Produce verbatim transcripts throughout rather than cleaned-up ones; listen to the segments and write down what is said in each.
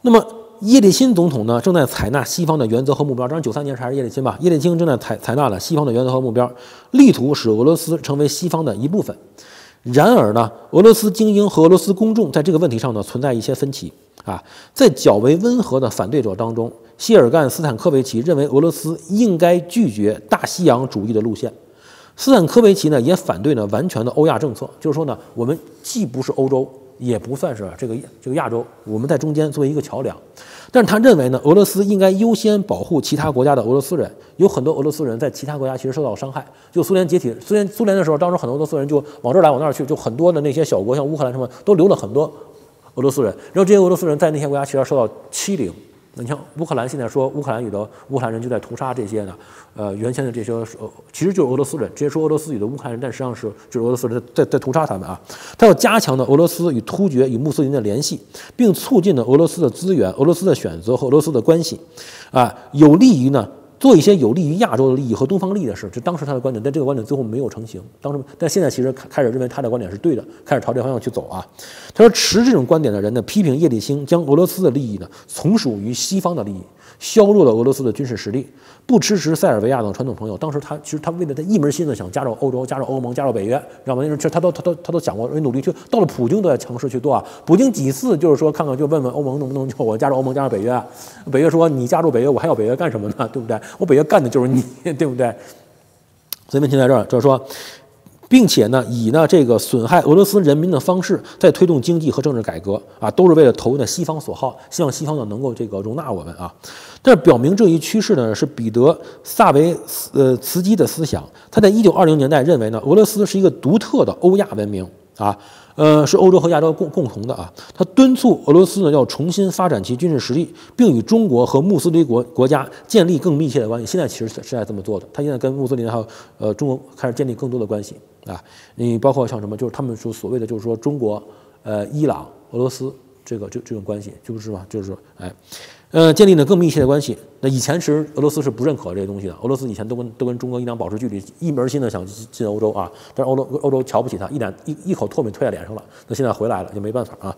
那么叶利钦总统呢，正在采纳西方的原则和目标。当然，九三年是还是叶利钦吧？叶利钦正在采采纳了西方的原则和目标，力图使俄罗斯成为西方的一部分。然而呢，俄罗斯精英和俄罗斯公众在这个问题上呢存在一些分歧啊。在较为温和的反对者当中，谢尔干·斯坦科维奇认为俄罗斯应该拒绝大西洋主义的路线。斯坦科维奇呢也反对呢完全的欧亚政策，就是说呢，我们既不是欧洲，也不算是这个这个亚洲，我们在中间作为一个桥梁。但是他认为呢，俄罗斯应该优先保护其他国家的俄罗斯人。有很多俄罗斯人在其他国家其实受到伤害。就苏联解体，苏联苏联的时候，当时很多俄罗斯人就往这儿来，往那儿去，就很多的那些小国，像乌克兰什么，都留了很多俄罗斯人。然后这些俄罗斯人在那些国家其实受到欺凌。你像乌克兰现在说乌克兰语的乌克兰人就在屠杀这些呢，呃，原先的这些呃，其实就是俄罗斯人，直接说俄罗斯语的乌克兰人，但实际上是就是俄罗斯人在在在屠杀他们啊。他要加强呢俄罗斯与突厥与穆斯林的联系，并促进呢俄罗斯的资源、俄罗斯的选择和俄罗斯的关系，啊，有利于呢。做一些有利于亚洲的利益和东方利益的事，这当时他的观点，但这个观点最后没有成型。当时，但现在其实开始认为他的观点是对的，开始朝这方向去走啊。他说，持这种观点的人呢，批评叶利钦将俄罗斯的利益呢从属于西方的利益，削弱了俄罗斯的军事实力，不支持塞尔维亚等传统朋友。当时他其实他为了他一门心思想加入欧洲、加入欧盟、加入北约，知道吗？那时候其实他都他都他都想过努力去，到了普京都在尝试去做啊。普京几次就是说看看就问问欧盟能不能就我加入欧盟、加入北约啊？北约说你加入北约，我还要北约干什么呢？对不对？我北约干的就是你，对不对？所以问题在这儿，就是说，并且呢，以呢这个损害俄罗斯人民的方式，在推动经济和政治改革啊，都是为了投呢西方所好，希望西方呢能够这个容纳我们啊。但是表明这一趋势呢，是彼得萨维呃茨基的思想。他在一九二零年代认为呢，俄罗斯是一个独特的欧亚文明啊。呃，是欧洲和亚洲共共同的啊。他敦促俄罗斯呢要重新发展其军事实力，并与中国和穆斯林国国家建立更密切的关系。现在其实是在这么做的。他现在跟穆斯林还有呃中国开始建立更多的关系啊。你包括像什么，就是他们说所谓的就是说中国、呃伊朗、俄罗斯这个这这种关系，就是吧，就是说哎。呃，建立了更密切的关系。那以前其实俄罗斯是不认可这些东西的，俄罗斯以前都跟都跟中国、伊朗保持距离，一门心的想进欧洲啊。但是欧洲欧洲瞧不起他，一脸一一口唾沫推在脸上了。那现在回来了，就没办法啊。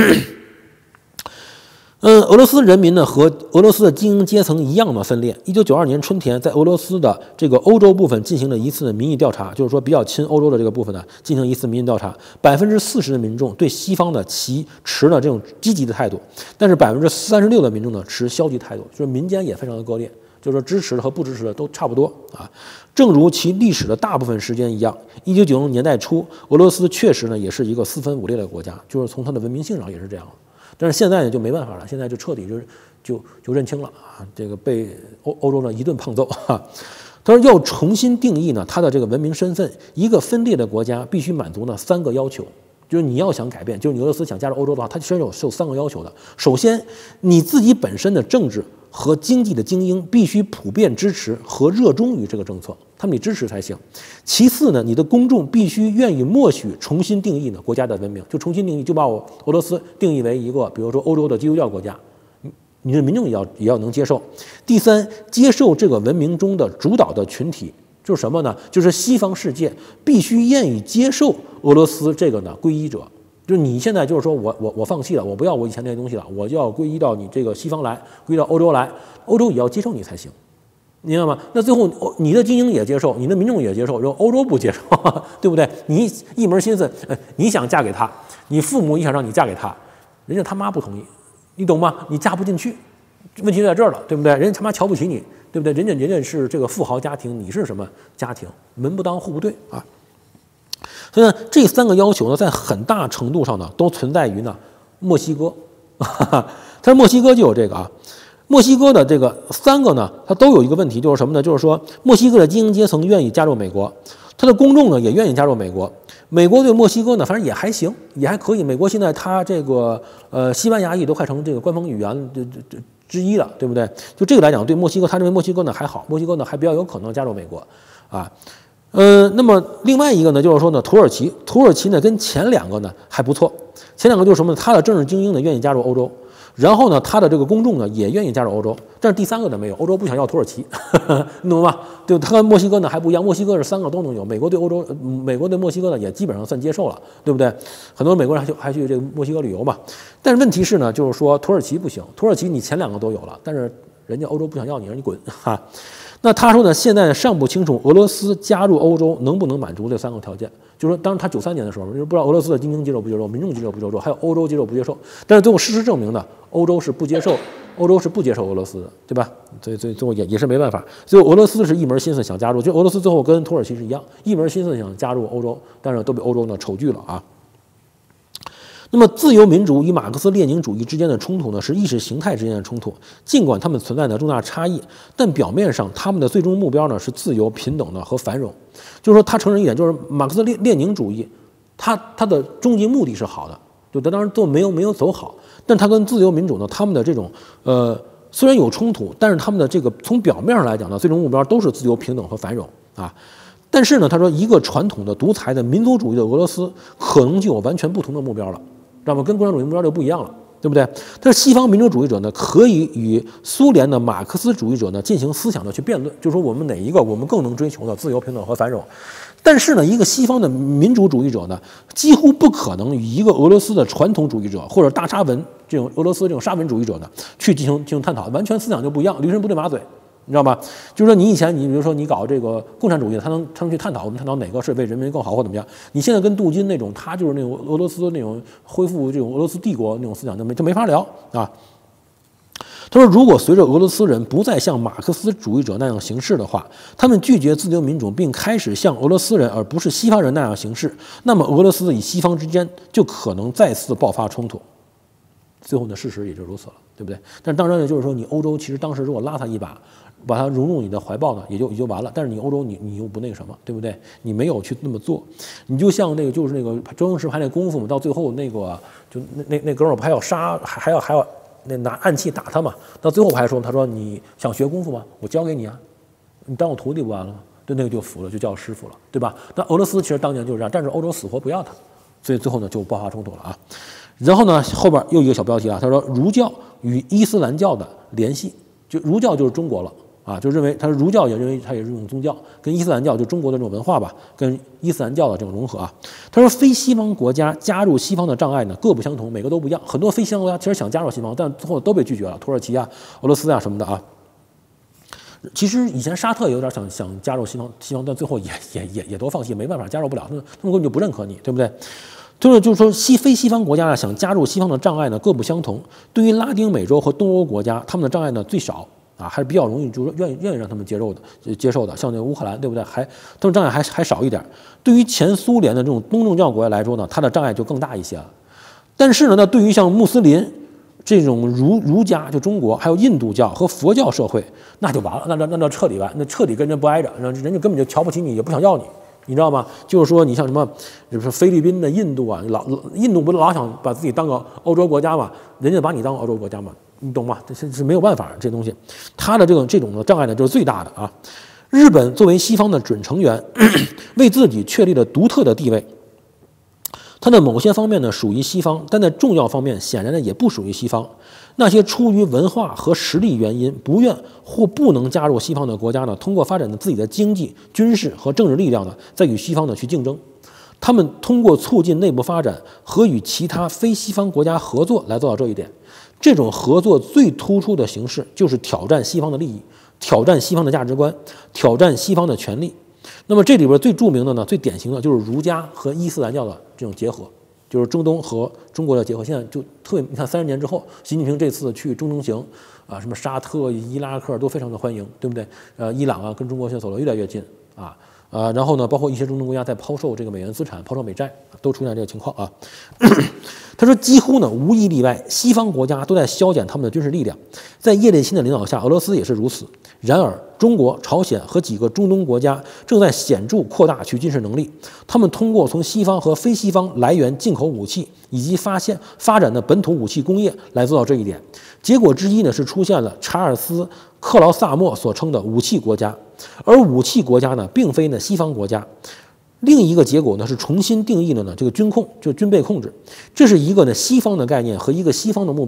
嗯，俄罗斯人民呢和俄罗斯的精英阶层一样的分裂。一九九二年春天，在俄罗斯的这个欧洲部分进行了一次的民意调查，就是说比较亲欧洲的这个部分呢，进行一次民意调查，百分之四十的民众对西方的其持了这种积极的态度，但是百分之三十六的民众呢持消极态度，就是民间也非常的割裂，就是说支持的和不支持的都差不多啊。正如其历史的大部分时间一样，一九九零年代初，俄罗斯确实呢也是一个四分五裂的国家，就是从它的文明性上也是这样。但是现在呢就没办法了，现在就彻底就就就认清了啊，这个被欧欧洲呢一顿胖揍哈。他说要重新定义呢它的这个文明身份，一个分裂的国家必须满足呢三个要求，就是你要想改变，就是你俄罗斯想加入欧洲的话，它其实有是有三个要求的。首先，你自己本身的政治和经济的精英必须普遍支持和热衷于这个政策，他们得支持才行。其次呢，你的公众必须愿意默许重新定义呢国家的文明，就重新定义，就把我俄罗斯定义为一个，比如说欧洲的基督教国家，你的民众也要也要能接受。第三，接受这个文明中的主导的群体，就是什么呢？就是西方世界必须愿意接受俄罗斯这个呢皈依者。就是你现在就是说我我我放弃了，我不要我以前那些东西了，我就要皈依到你这个西方来，皈依到欧洲来，欧洲也要接受你才行，你明白吗？那最后你的精英也接受，你的民众也接受，然后欧洲不接受，对不对？你一门心思，你想嫁给他，你父母也想让你嫁给他，人家他妈不同意，你懂吗？你嫁不进去，问题就在这儿了，对不对？人家他妈瞧不起你，对不对？人家人家是这个富豪家庭，你是什么家庭？门不当户不对啊。所以呢，这三个要求呢，在很大程度上呢，都存在于呢墨西哥。他说墨西哥就有这个啊，墨西哥的这个三个呢，它都有一个问题，就是什么呢？就是说墨西哥的精英阶层愿意加入美国，他的公众呢也愿意加入美国。美国对墨西哥呢，反正也还行，也还可以。美国现在它这个呃西班牙语都快成这个官方语言这这这之一了，对不对？就这个来讲，对墨西哥，他认为墨西哥呢还好，墨西哥呢还比较有可能加入美国啊。呃，那么另外一个呢，就是说呢，土耳其，土耳其呢跟前两个呢还不错，前两个就是什么呢？他的政治精英呢愿意加入欧洲， 然后呢，他的这个公众呢也愿意加入欧洲，但是第三个呢没有，欧洲不想要土耳其，你懂吗？对，他跟墨西哥呢还不一样，墨西哥是三个都能有，美国对欧洲，美国对墨西哥呢也基本上算接受了，对不对？很多美国人还去还去这个墨西哥旅游嘛。但是问题是呢，就是说土耳其不行，土耳其你前两个都有了，但是人家欧洲不想要你，让你滚哈。那他说呢，现在尚不清楚俄罗斯加入欧洲能不能满足这三个条件。就是说，当时他九三年的时候，就是不知道俄罗斯的精英接受不接受，民众接受不接受，还有欧洲接受不接受。但是最后事实证明呢，欧洲是不接受，欧洲是不接受俄罗斯的，对吧？所以所以最后也也是没办法。最后俄罗斯是一门心思想加入，就俄罗斯最后跟土耳其是一样，一门心思想加入欧洲，但是都被欧洲呢丑拒了啊。那么，自由民主与马克思列宁主义之间的冲突呢，是意识形态之间的冲突。尽管它们存在着重大差异，但表面上他们的最终目标呢是自由、平等的和繁荣。就是说，他承认一点，就是马克思列列宁主义，它它的终极目的是好的，就他当然都没有没有走好，但他跟自由民主呢，他们的这种呃虽然有冲突，但是他们的这个从表面上来讲呢，最终目标都是自由、平等和繁荣啊。但是呢，他说一个传统的独裁的民族主义的俄罗斯，可能就有完全不同的目标了。知道吗？跟共产主义目标就不一样了，对不对？但是西方民主主义者呢，可以与苏联的马克思主义者呢进行思想的去辩论，就是说我们哪一个我们更能追求的自由、平等和繁荣。但是呢，一个西方的民主主义者呢，几乎不可能与一个俄罗斯的传统主义者或者大沙文这种俄罗斯这种沙文主义者呢去进行进行探讨，完全思想就不一样，驴唇不对马嘴。你知道吧？就是说，你以前你比如说你搞这个共产主义，他能他能去探讨，我们探讨哪个是为人民更好或怎么样？你现在跟杜金那种，他就是那种俄罗斯那种恢复这种俄罗斯帝国那种思想，就没就没法聊啊。他说，如果随着俄罗斯人不再像马克思主义者那样行事的话，他们拒绝自由民主，并开始像俄罗斯人而不是西方人那样行事，那么俄罗斯与西方之间就可能再次爆发冲突。最后的事实也就如此了，对不对？但当然呢，就是说，你欧洲其实当时如果拉他一把，把它融入你的怀抱呢，也就也就完了。但是你欧洲你你又不那个什么，对不对？你没有去那么做，你就像那个就是那个周星驰拍那功夫嘛，到最后那个就那那那哥们儿还要杀，还还要还要那拿暗器打他嘛。到最后还说，他说你想学功夫吗？我教给你啊，你当我徒弟不完了吗？对，那个就服了，就叫师傅了，对吧？那俄罗斯其实当年就是这样，但是欧洲死活不要他，所以最后呢就爆发冲突了啊。然后呢，后边又一个小标题啊，他说儒教与伊斯兰教的联系，就儒教就是中国了。啊，就认为他说儒教也认为它也是一种宗教，跟伊斯兰教就中国的这种文化吧，跟伊斯兰教的这种融合啊。他说非西方国家加入西方的障碍呢各不相同，每个都不一样。很多非西方国家其实想加入西方，但最后都被拒绝了，土耳其啊、俄罗斯啊什么的啊。其实以前沙特也有点想想加入西方，西方但最后也也也也都放弃，没办法加入不了，他们他们根本就不认可你，对不对？就是就是说西非西方国家呢想加入西方的障碍呢各不相同。对于拉丁美洲和东欧国家，他们的障碍呢最少。啊，还是比较容易，就是愿意愿意让他们接受的，接受的，像那个乌克兰，对不对？还他们障碍还还少一点。对于前苏联的这种东正教国家来说呢，它的障碍就更大一些了。但是呢，那对于像穆斯林这种儒儒家，就中国还有印度教和佛教社会，那就完了，那那那那彻底完，那彻底跟人不挨着，人家根本就瞧不起你，也不想要你，你知道吗？就是说，你像什么，就是菲律宾的、印度啊，老印度不老想把自己当个欧洲国家嘛，人家把你当欧洲国家嘛。你懂吗？这是是没有办法，这东西，它的这种这种的障碍呢，就是最大的啊。日本作为西方的准成员，为自己确立了独特的地位。它的某些方面呢属于西方，但在重要方面显然呢也不属于西方。那些出于文化和实力原因不愿或不能加入西方的国家呢，通过发展的自己的经济、军事和政治力量呢，在与西方呢去竞争。他们通过促进内部发展和与其他非西方国家合作来做到这一点。这种合作最突出的形式就是挑战西方的利益，挑战西方的价值观，挑战西方的权利。那么这里边最著名的呢，最典型的就是儒家和伊斯兰教的这种结合，就是中东和中国的结合。现在就特别，你看三十年之后，习近平这次去中东行啊，什么沙特、伊拉克都非常的欢迎，对不对？呃，伊朗啊，跟中国现在走得越来越近啊。呃，然后呢，包括一些中东国家在抛售这个美元资产、抛售美债，都出现这个情况啊。他说，几乎呢无一例外，西方国家都在削减他们的军事力量。在叶利钦的领导下，俄罗斯也是如此。然而，中国、朝鲜和几个中东国家正在显著扩大其军事能力。他们通过从西方和非西方来源进口武器，以及发现发展的本土武器工业来做到这一点。结果之一呢，是出现了查尔斯·克劳萨默所称的武器国家。而武器国家呢，并非呢西方国家。另一个结果呢，是重新定义了呢这个军控，就是军备控制，这是一个呢西方的概念和一个西方的目标。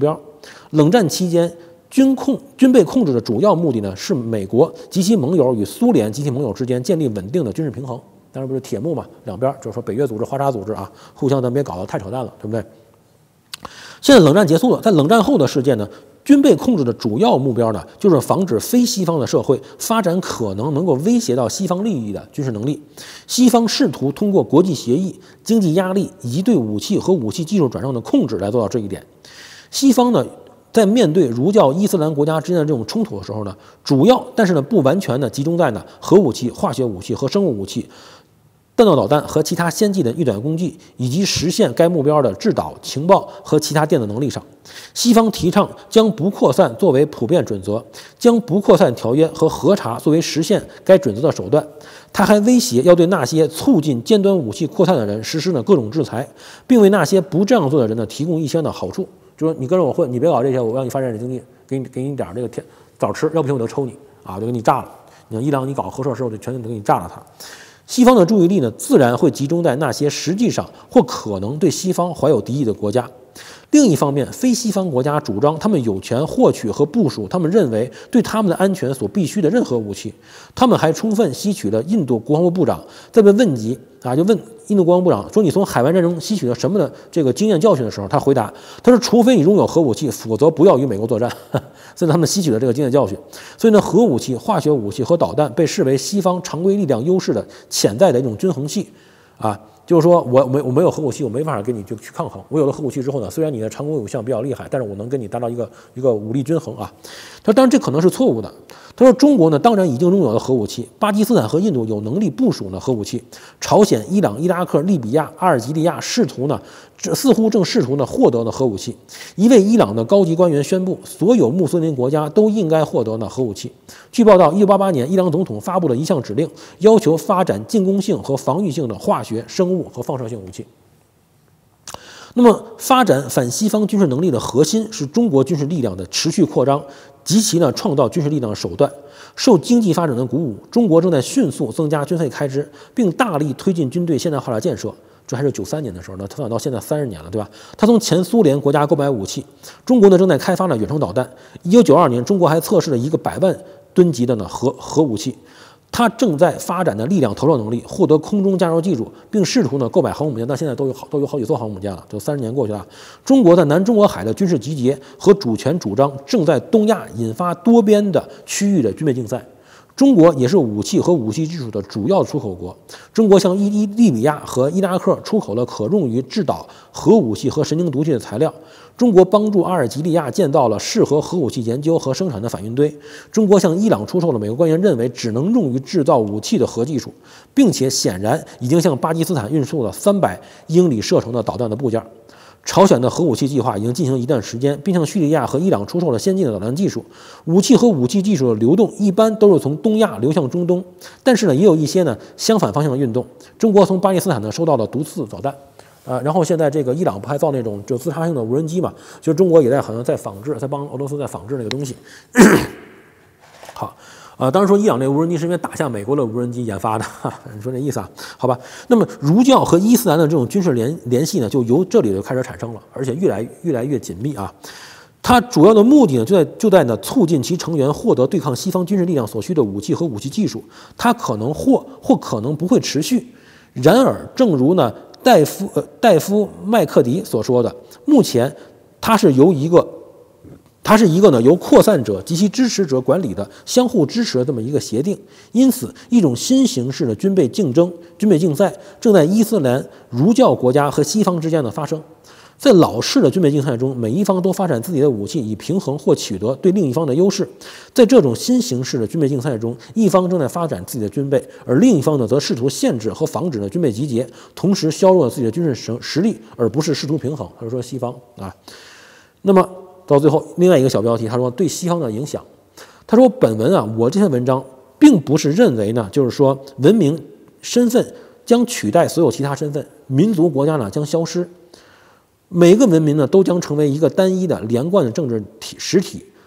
冷战期间，军控军备控制的主要目的呢，是美国及其盟友与苏联及其盟友之间建立稳定的军事平衡。当然不是铁幕嘛，两边就是说北约组织、华沙组织啊，互相咱别搞得太扯淡了，对不对？现在冷战结束了，在冷战后的世界呢，军备控制的主要目标呢，就是防止非西方的社会发展可能能够威胁到西方利益的军事能力。西方试图通过国际协议、经济压力以及对武器和武器技术转让的控制来做到这一点。西方呢，在面对儒教伊斯兰国家之间的这种冲突的时候呢，主要但是呢不完全的集中在呢核武器、化学武器和生物武器、弹道导弹和其他先进的运载工具，以及实现该目标的制导、情报和其他电子能力上。西方提倡将不扩散作为普遍准则，将不扩散条约和核查作为实现该准则的手段。他还威胁要对那些促进尖端武器扩散的人实施呢各种制裁，并为那些不这样做的人呢提供一些的好处，就说你跟着我混，你别搞这些，我让你发展你经济，给你给你点这个天早吃，要不行我就抽你啊，就给你炸了。你像伊朗，你搞核设施，我就全都给你炸了它。西方的注意力呢，自然会集中在那些实际上或可能对西方怀有敌意的国家。另一方面，非西方国家主张他们有权获取和部署他们认为对他们的安全所必需的任何武器。他们还充分吸取了印度国防部部长在被问及啊，就问印度国防部长说：“你从海湾战争吸取了什么的这个经验教训？”的时候，他回答：“他说，除非你拥有核武器，否则不要与美国作战。”所以他们吸取了这个经验教训。所以呢，核武器、化学武器和导弹被视为西方常规力量优势的潜在的一种均衡器，啊。就是说我没我没有核武器，我没法跟你就去抗衡。我有了核武器之后呢，虽然你的常规武器比较厉害，但是我能跟你达到一个一个武力均衡啊。他当然这可能是错误的。他说中国呢，当然已经拥有了核武器，巴基斯坦和印度有能力部署呢核武器，朝鲜、伊朗、伊拉克、利比亚、阿尔及利亚试图呢，似乎正试图呢获得了核武器。一位伊朗的高级官员宣布，所有穆斯林国家都应该获得呢核武器。据报道，一九八八年，伊朗总统发布了一项指令，要求发展进攻性和防御性的化学、生物和放射性武器。那么，发展反西方军事能力的核心是中国军事力量的持续扩张及其呢创造军事力量的手段。受经济发展的鼓舞，中国正在迅速增加军费开支，并大力推进军队现代化的建设。这还是九三年的时候呢，发展到现在三十年了，对吧？他从前苏联国家购买武器，中国呢正在开发了远程导弹。一九九二年，中国还测试了一个百万吨级的呢核核武器。它正在发展的力量投射能力，获得空中加油技术，并试图呢购买航母舰，但现在都有好都有好几艘航母舰了，就三十年过去了。中国在南中国海的军事集结和主权主张，正在东亚引发多边的区域的军备竞赛。中国也是武器和武器技术的主要出口国。中国向伊伊利比亚和伊拉克出口了可用于制导核武器和神经毒气的材料。中国帮助阿尔及利亚建造了适合核武器研究和生产的反应堆。中国向伊朗出售了美国官员认为只能用于制造武器的核技术，并且显然已经向巴基斯坦运输了三百英里射程的导弹的部件。朝鲜的核武器计划已经进行一段时间，并向叙利亚和伊朗出售了先进的导弹技术。武器和武器技术的流动一般都是从东亚流向中东，但是呢，也有一些呢相反方向的运动。中国从巴基斯坦呢收到了毒刺导弹，呃，然后现在这个伊朗不还造那种就自杀性的无人机嘛？其实中国也在好像在仿制，在帮俄罗斯在仿制那个东西。好。啊、呃，当然说伊朗这个无人机是因为打向美国的无人机研发的，哈，你说这意思啊？好吧。那么儒教和伊斯兰的这种军事联联系呢，就由这里就开始产生了，而且越来越来越紧密啊。它主要的目的呢，就在就在呢促进其成员获得对抗西方军事力量所需的武器和武器技术。它可能或或可能不会持续。然而，正如呢戴夫呃戴夫麦克迪所说的，目前它是由一个。它是一个呢由扩散者及其支持者管理的相互支持的这么一个协定，因此一种新形式的军备竞争、军备竞赛正在伊斯兰儒教国家和西方之间的发生。在老式的军备竞赛中，每一方都发展自己的武器，以平衡或取得对另一方的优势。在这种新形式的军备竞赛中，一方正在发展自己的军备，而另一方呢则试图限制和防止呢军备集结，同时削弱了自己的军事实力，而不是试图平衡。他说西方啊，那么。到最后，另外一个小标题，他说对西方的影响。他说本文啊，我这篇文章并不是认为呢，就是说文明身份将取代所有其他身份，民族国家呢将消失，每个文明呢都将成为一个单一的连贯的政治体实体，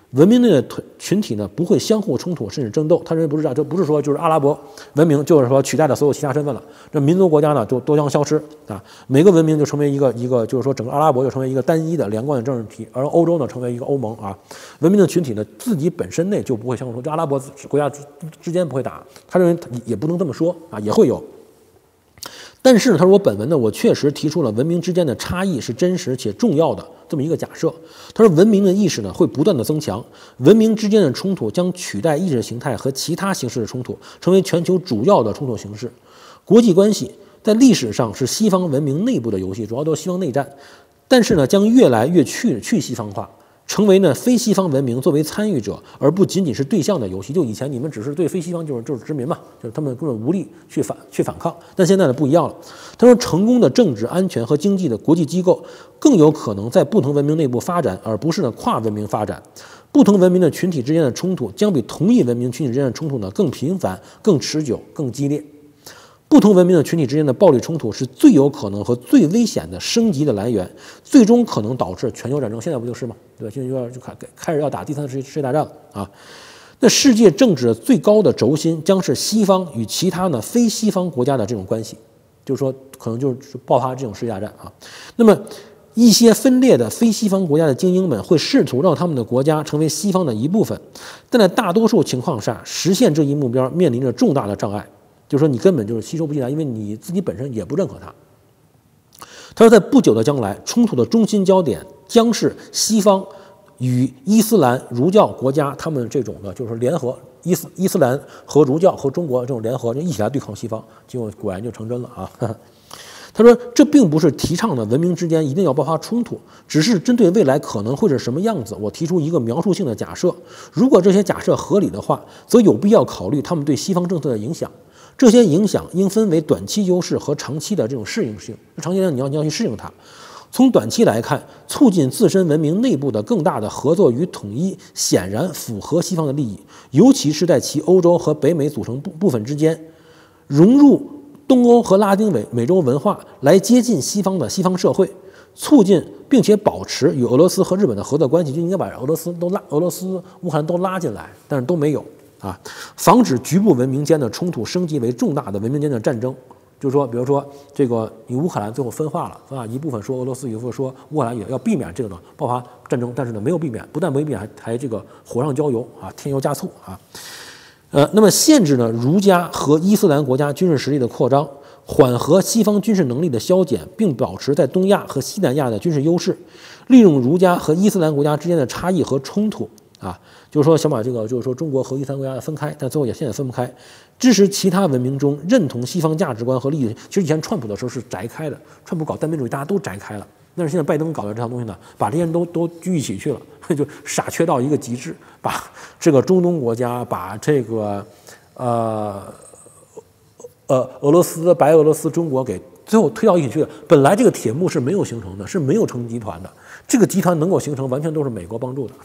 文明类的群体呢不会相互冲突甚至争斗。他认为不是这样，这不是说就是阿拉伯文明就是说取代了所有其他身份了，这民族国家呢就都将消失啊，每个文明就成为一个一个就是说整个阿拉伯就成为一个单一的连贯的政治体，而欧洲呢成为一个欧盟啊。文明的群体呢自己本身内就不会相互冲突，这阿拉伯国家之间不会打。他认为也不能这么说啊，也会有。但是他说我本文呢，我确实提出了文明之间的差异是真实且重要的这么一个假设。他说文明的意识呢会不断的增强，文明之间的冲突将取代意识形态和其他形式的冲突，成为全球主要的冲突形式。国际关系在历史上是西方文明内部的游戏，主要都是西方内战，但是呢将越来越去去西方化。成为呢非西方文明作为参与者，而不仅仅是对象的游戏。就以前你们只是对非西方就是就是殖民嘛，就是他们根本无力去反去反抗。但现在呢不一样了。他说，成功的政治、安全和经济的国际机构更有可能在不同文明内部发展，而不是呢跨文明发展。不同文明的群体之间的冲突将比同一文明群体之间的冲突呢更频繁、更持久、更激烈。不同文明的群体之间的暴力冲突是最有可能和最危险的升级的来源，最终可能导致全球战争。现在不就是吗？对吧？现在就要就开开始要打第三次世界大战了啊！那世界政治的最高的轴心将是西方与其他呢非西方国家的这种关系，就是说可能就是爆发这种世界大战啊。那么一些分裂的非西方国家的精英们会试图让他们的国家成为西方的一部分，但在大多数情况下，实现这一目标面临着重大的障碍。就是说你根本就是吸收不进来，因为你自己本身也不认可它。他说，在不久的将来，冲突的中心焦点将是西方与伊斯兰儒教国家他们这种的，就是联合伊斯伊斯兰和儒教和中国这种联合，就一起来对抗西方。结果果然就成真了啊！他说，这并不是提倡的文明之间一定要爆发冲突，只是针对未来可能会是什么样子，我提出一个描述性的假设。如果这些假设合理的话，则有必要考虑他们对西方政策的影响。这些影响应分为短期优势和长期的这种适应性。长期来你要你要去适应它。从短期来看，促进自身文明内部的更大的合作与统一，显然符合西方的利益，尤其是在其欧洲和北美组成部部分之间，融入东欧和拉丁美美洲文化，来接近西方的西方社会，促进并且保持与俄罗斯和日本的合作关系，就应该把俄罗斯都拉俄罗斯、乌克兰都拉进来，但是都没有。啊，防止局部文明间的冲突升级为重大的文明间的战争。就是说，比如说这个你乌克兰最后分化了，分化一部分说俄罗斯，一部分说乌克兰，也要避免这个呢爆发战争，但是呢没有避免，不但没避免，还还这个火上浇油啊，添油加醋啊。呃，那么限制呢儒家和伊斯兰国家军事实力的扩张，缓和西方军事能力的削减，并保持在东亚和西南亚的军事优势，利用儒家和伊斯兰国家之间的差异和冲突。啊，就是说想把这个，就是说中国和伊斯兰国家分开，但最后也现在分不开。支持其他文明中认同西方价值观和利益。其实以前川普的时候是摘开的，川普搞单边主义，大家都摘开了。但是现在拜登搞的这套东西呢，把这些人都都聚一起去了，就傻缺到一个极致，把这个中东国家，把这个呃呃俄罗斯、白俄罗斯、中国给最后推到一起去了。本来这个铁幕是没有形成的，是没有成集团的。这个集团能够形成，完全都是美国帮助的。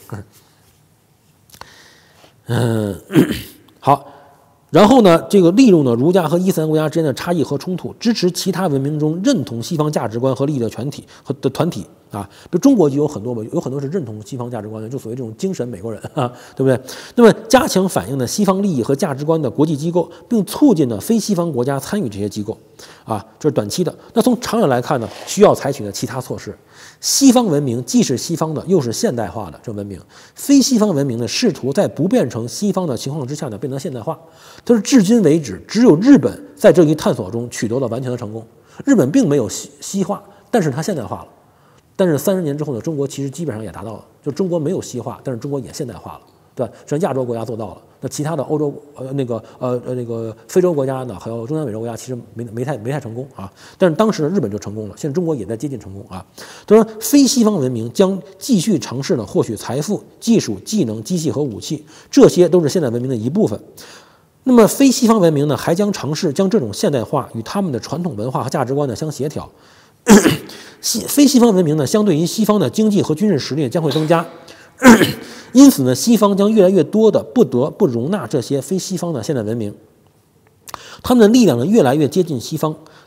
嗯，好，然后呢，这个利用呢儒家和伊斯兰国家之间的差异和冲突，支持其他文明中认同西方价值观和利益的团体和的团体啊，比如中国就有很多，有很多是认同西方价值观的，就所谓这种精神美国人啊，对不对？那么加强反映呢西方利益和价值观的国际机构，并促进呢非西方国家参与这些机构啊，这是短期的。那从长远来看呢，需要采取的其他措施。西方文明既是西方的，又是现代化的这文明；非西方文明呢，试图在不变成西方的情况之下呢，变成现代化。但是至今为止，只有日本在这一探索中取得了完全的成功。日本并没有西西化，但是它现代化了。但是三十年之后呢，中国其实基本上也达到了，就中国没有西化，但是中国也现代化了，对吧？实际上亚洲国家做到了，那其他的欧洲呃那个呃呃那个非洲国家呢，还有中南美洲国家其实没没太没太成功啊。但是当时日本就成功了，现在中国也在接近成功啊。他说，非西方文明将继续尝试呢获取财富、技术、技能、机器和武器，这些都是现代文明的一部分。那么非西方文明呢，还将尝试将这种现代化与他们的传统文化和价值观呢相协调。西非西方文明呢，相对于西方的经济和军事实力将会增加，因此呢，西方将越来越多的不得不容纳这些非西方的现代文明，他们的力量呢越来越接近西方，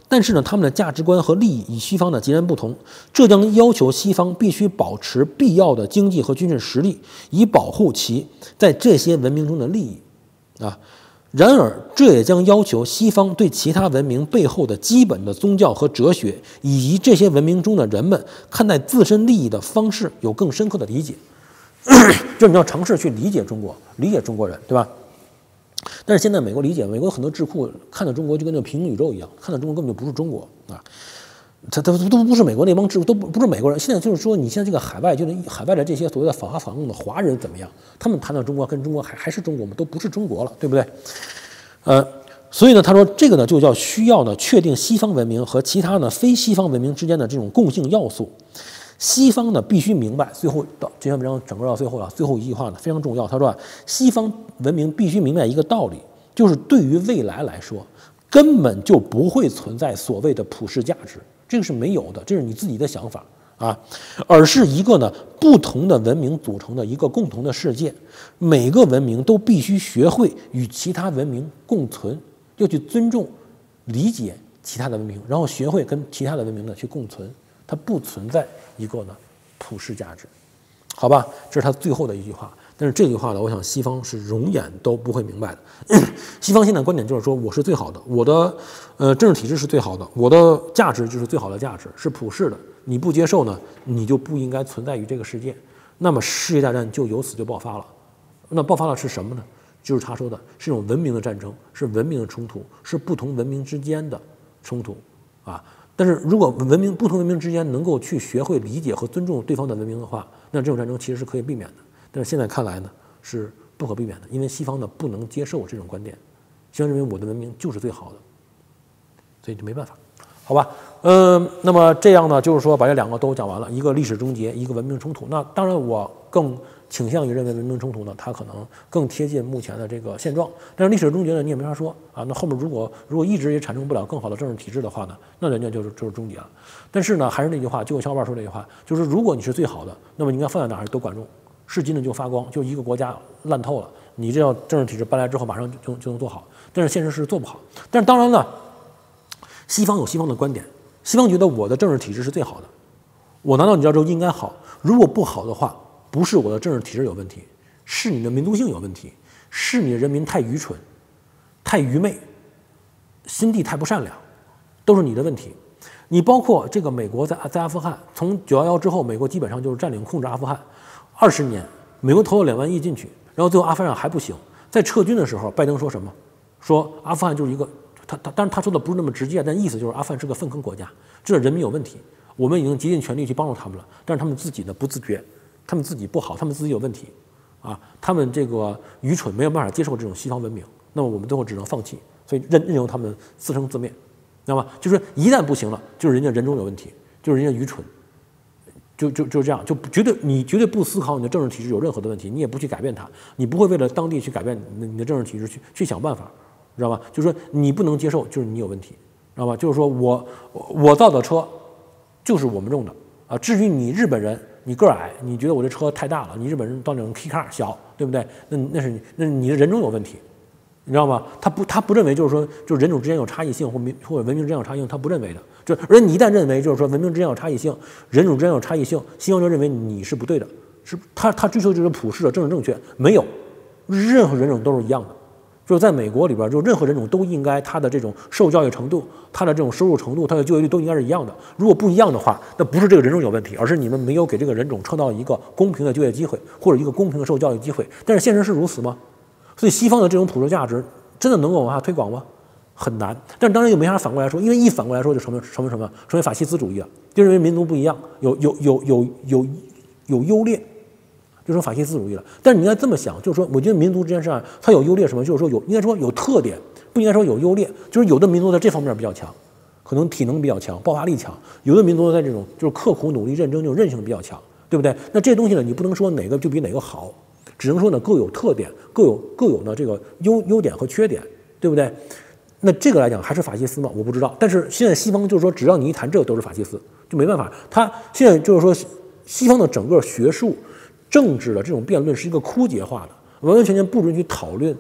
但是呢，他们的价值观和利益与西方呢截然不同，这将要求西方必须保持必要的经济和军事实力，以保护其在这些文明中的利益啊。然而，这也将要求西方对其他文明背后的基本的宗教和哲学，以及这些文明中的人们看待自身利益的方式有更深刻的理解。就是你要尝试去理解中国，理解中国人，对吧？但是现在美国理解，美国很多智库看到中国就跟那平行宇宙一样，看到中国根本就不是中国啊，他他都不是美国那帮智库，都不不是美国人。现在就是说，你现在这个海外，就是海外的这些所谓的反华反共的华人怎么样？他们谈到中国，跟中国还还是中国吗？都不是中国了，对不对？呃，所以呢，他说这个呢，就叫需要呢确定西方文明和其他呢非西方文明之间的这种共性要素。西方呢必须明白，最后到这篇文章整个到最后啊，最后一句话呢非常重要。他说，西方文明必须明白一个道理，就是对于未来来说，根本就不会存在所谓的普世价值，这个是没有的，这是你自己的想法啊，而是一个呢不同的文明组成的一个共同的世界，每个文明都必须学会与其他文明共存，要去尊重、理解其他的文明，然后学会跟其他的文明呢去共存。它不存在一个呢普世价值，好吧，这是他最后的一句话。但是这句话呢，我想西方是永远都不会明白的。西方现在观点就是说，我是最好的，我的呃政治体制是最好的，我的价值就是最好的价值，是普世的。你不接受呢，你就不应该存在于这个世界。那么世界大战就由此就爆发了。那爆发了是什么呢？就是他说的是一种文明的战争，是文明的冲突，是不同文明之间的冲突啊。但是如果文明不同文明之间能够去学会理解和尊重对方的文明的话，那这种战争其实是可以避免的。但是现在看来呢，是不可避免的，因为西方呢不能接受这种观点，西方认为我的文明就是最好的，所以就没办法，好吧？嗯，那么这样呢，就是说把这两个都讲完了，一个历史终结，一个文明冲突。那当然，我更倾向于认为文明冲突呢，它可能更贴近目前的这个现状。但是历史终结呢，你也没法说啊。那后面如果如果一直也产生不了更好的政治体制的话呢，那人家就是就是终结了。但是呢，还是那句话，就我小伙伴说这句话，就是如果你是最好的，那么你应该放在哪儿都管用，是金的就发光，就一个国家烂透了，你这样政治体制搬来之后，马上就就能做好。但是现实是做不好。但是当然了，西方有西方的观点，西方觉得我的政治体制是最好的，我拿到你这儿之后应该好。如果不好的话，不是我的政治体制有问题，是你的民族性有问题，是你的人民太愚蠢、太愚昧、心地太不善良，都是你的问题。你包括这个美国在在阿富汗，从九一一之后，美国基本上就是占领控制阿富汗二十年，美国投了两万亿进去，然后最后阿富汗还不行，在撤军的时候，拜登说什么？说阿富汗就是一个他他，当然他说的不是那么直接，但意思就是阿富汗是个粪坑国家，这人民有问题，我们已经竭尽全力去帮助他们了，但是他们自己呢不自觉。他们自己不好，他们自己有问题，啊，他们这个愚蠢，没有办法接受这种西方文明，那么我们最后只能放弃，所以任任由他们自生自灭，知道吗？就是一旦不行了，就是人家人中有问题，就是人家愚蠢，就就就是这样，就绝对你绝对不思考你的政治体制有任何的问题，你也不去改变它，你不会为了当地去改变你的政治体制去去想办法，知道吧？就是说你不能接受，就是你有问题，知道吧？就是说我我造的车就是我们用的啊，至于你日本人。你个儿矮，你觉得我这车太大了？你日本人到那种 K car 小，对不对？那那是那是你的人种有问题，你知道吗？他不他不认为就是说就是人种之间有差异性或民或者文明之间有差异性，他不认为的。就而你一旦认为就是说文明之间有差异性，人种之间有差异性，西方就认为你是不对的，是他他追求就是普世的政治正确，没有，任何人种都是一样的。就是在美国里边，就任何人种都应该他的这种受教育程度、他的这种收入程度、他的就业率都应该是一样的。如果不一样的话，那不是这个人种有问题，而是你们没有给这个人种创造一个公平的就业机会，或者一个公平的受教育机会。但是现实是如此吗？所以西方的这种普世价值真的能够往下推广吗？很难。但是当然又没法反过来说，因为一反过来说就成为成为什么？成为法西斯主义了，就认为民族不一样，有有有有有有优劣。就说法西斯主义了，但是你应该这么想，就是说，我觉得民族之间上它有优劣什么？就是说有，应该说有特点，不应该说有优劣。就是有的民族在这方面比较强，可能体能比较强，爆发力强；有的民族在这种就是刻苦努力、认真这种韧性比较强，对不对？那这些东西呢，你不能说哪个就比哪个好，只能说呢各有特点，各有各有呢这个优优点和缺点，对不对？那这个来讲还是法西斯吗？我不知道。但是现在西方就是说，只要你一谈这个都是法西斯，就没办法。他现在就是说，西方的整个学术。政治的这种辩论是一个枯竭化的，完完全全不允许讨论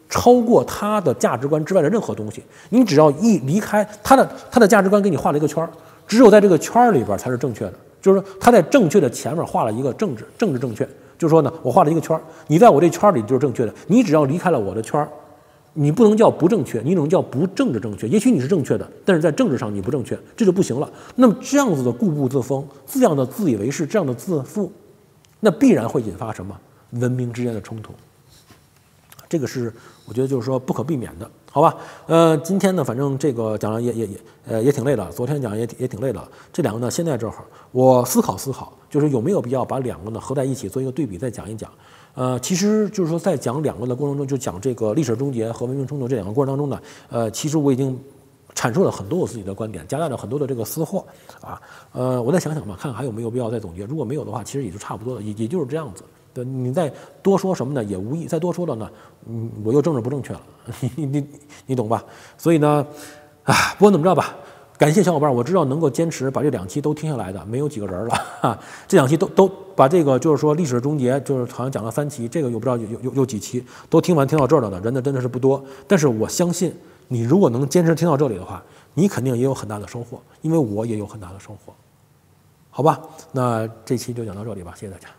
超过他的价值观之外的任何东西。你只要一离开他的他的价值观，给你画了一个圈儿，只有在这个圈儿里边才是正确的。就是说他在正确的前面画了一个政治政治正确，就是说呢，我画了一个圈儿，你在我这圈儿里就是正确的。你只要离开了我的圈儿，你不能叫不正确，你只能叫不政治正确。也许你是正确的，但是在政治上你不正确，这就不行了。那么这样子的固步自封，这样的自以为是，这样的自负，那必然会引发什么文明之间的冲突。这个是我觉得就是说不可避免的，好吧？呃，今天呢，反正这个讲了也也也呃也挺累的，昨天讲也也挺累的。这两个呢，现在正好我思考思考，就是有没有必要把两个呢合在一起做一个对比，再讲一讲。呃，其实就是说在讲两个的过程中，就讲这个历史终结和文明冲突这两个过程当中呢，呃，其实我已经阐述了很多我自己的观点，夹带了很多的这个私货啊。呃，我再想想吧，看看还有没有必要再总结。如果没有的话，其实也就差不多了，也也就是这样子。对，你再多说什么呢，也无益；再多说了呢，嗯，我又政治不正确了，你你你懂吧？所以呢，啊，不管怎么着吧，感谢小伙伴，我知道能够坚持把这两期都听下来的没有几个人了，哈，这两期都都把这个就是说历史终结，就是好像讲了三期，这个又不知道有有有几期都听完听到这儿了的人呢，真的是不多。但是我相信，你如果能坚持听到这里的话，你肯定也有很大的收获，因为我也有很大的收获，好吧？那这期就讲到这里吧，谢谢大家。